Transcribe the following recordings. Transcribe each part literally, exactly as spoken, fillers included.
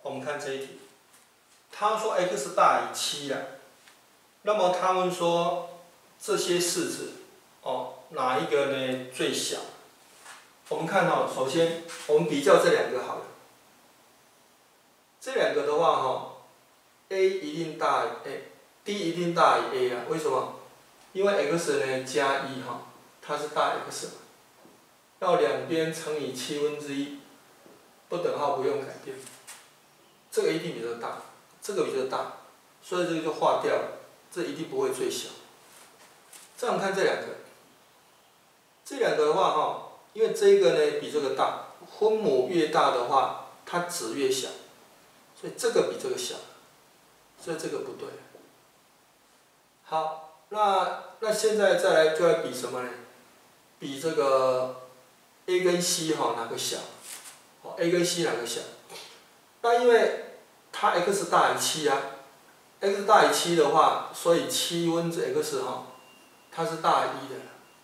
我们看这一题，他说 x 大于七啊，那么他们说这些式子哦哪一个呢最小？我们看哈、哦，首先我们比较这两个好了，这两个的话哈、哦、，a 一定大于 a，d 一定大于 a 啊，为什么？因为 x 呢加一哈，它是大 x 嘛，要两边乘以七分之一，不等号不用改变，这个一定比这个大，这个比这个大，所以这个就划掉了，这一定不会最小。这样看这两个，这两个的话哈。因为这个呢比这个大，分母越大的话，它值越小，所以这个比这个小，所以这个不对。好，那那现在再来就要比什么呢？比这个 a 跟 c 哈哪个小？哦 ，a 跟 c 哪个小？那因为它 x 大于七啊 ，x 大于七的话，所以七分之 x 哈，它是大于一的。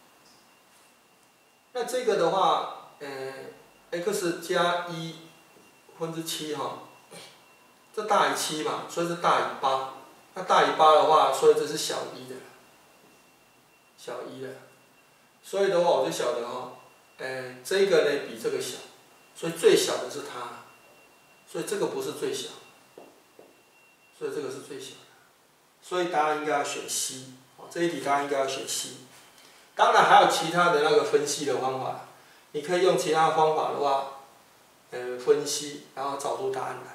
那这个的话，呃 ，x 加一分之七哈，这大于七嘛，所以是大于八。那大于八的话，所以这是小一的，小一的。所以的话，我就晓得哈，呃，这个呢比这个小，所以最小的是它，所以这个不是最小，所以这个是最小的。所以答案应该要选 C， 这一题答案应该要选 C。当然还有其他的那个分析的方法，你可以用其他方法的话，呃，分析，然后找出答案来。